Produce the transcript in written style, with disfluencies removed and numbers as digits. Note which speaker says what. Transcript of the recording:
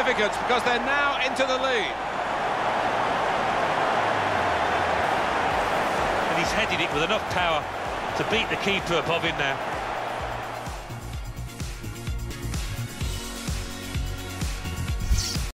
Speaker 1: significance because they're now into the lead.
Speaker 2: And he's headed it with enough power to beat the keeper above him now.